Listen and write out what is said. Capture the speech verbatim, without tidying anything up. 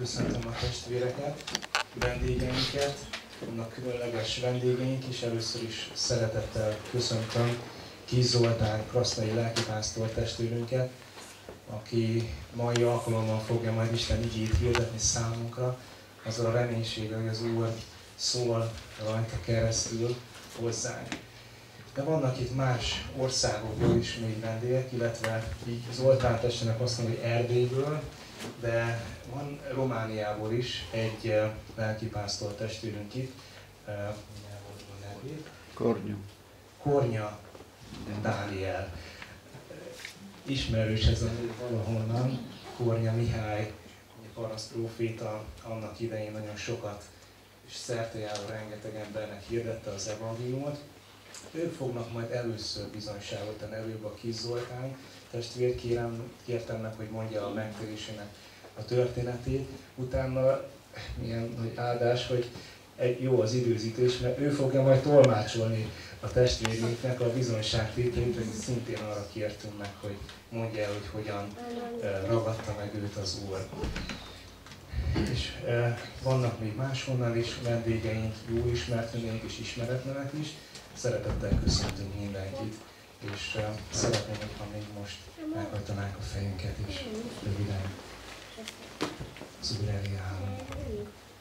köszöntöm a testvéreket, vendégeinket, vannak különleges vendégeink, és először is szeretettel köszöntöm Kiss Zoltán krasznai lelkipásztor testvérünket, aki mai alkalommal fogja majd Isten igét hirdetni számunkra, azzal a reménységgel, hogy az Úr szól rajta keresztül hozzánk. De vannak itt más országokból is még vendégek, illetve így Zoltán testvének azt mondja, hogy Erdélyből, de van Romániából is egy lelkipásztor testvérünk itt. Kornya. Kornya Dániel. Ismerős ez a név valahonnan. Kornya Mihály, paraszt próféta, annak idején nagyon sokat és szertejáró rengeteg embernek hirdette az evangéliumot. Ők fognak majd először bizonyságot tenni, előbb a Kiss Zoltán testvér, kérem, kértem meg, hogy mondja a megtérésének a történetét. Utána milyen nagy áldás, hogy egy jó az időzítés, mert ő fogja majd tolmácsolni a testvérünknek a bizonyságtételét, hogy szintén arra kértünk meg, hogy mondja el, hogy hogyan ragadta meg őt az Úr. És e, vannak még máshonnan is vendégeink, jó ismert vendégeink és ismeretlenek is. Szeretettel köszöntünk mindenkit, és uh, szeretném, hogyha még most meghajtanánk a fejünket, és röviden az Úr elé állunk.